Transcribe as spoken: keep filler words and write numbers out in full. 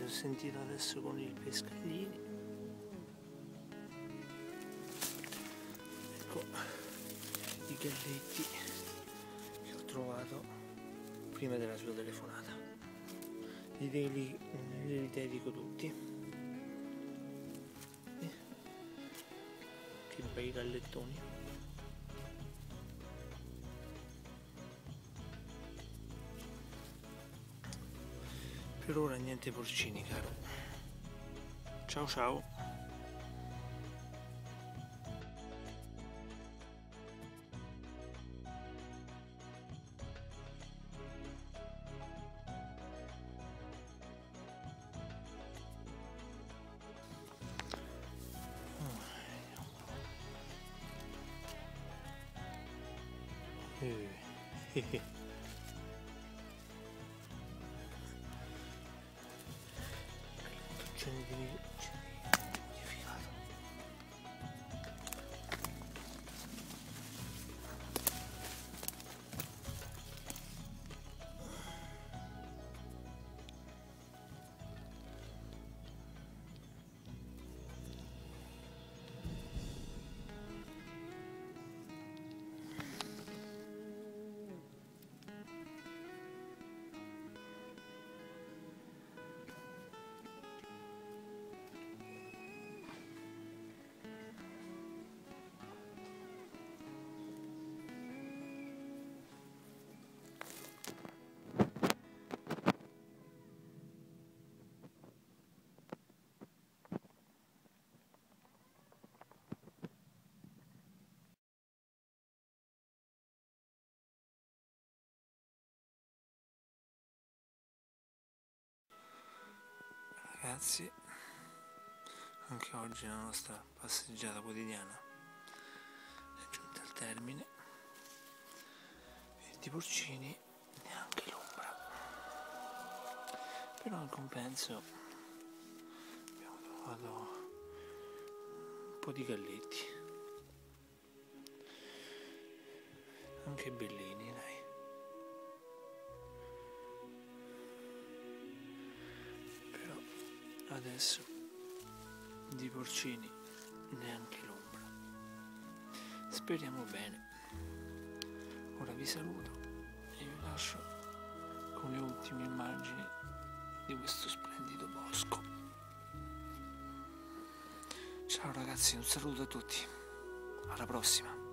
sentito adesso con il Pescaglini. Ecco i galletti che ho trovato prima della sua telefonata. Li, li, li dedico tutti. Eh, che bei gallettoni. Per ora niente porcini, caro. Ciao ciao. Eh, eh, eh. Ce ne devi modificato. Ragazzi, anche oggi la nostra passeggiata quotidiana è giunta al termine e di porcini neanche l'ombra, però in compenso abbiamo trovato un po' di galletti, anche bellini, dai. Adesso di porcini neanche l'ombra. Speriamo bene. Ora vi saluto e vi lascio con le ultime immagini di questo splendido bosco. Ciao ragazzi, un saluto a tutti. Alla prossima.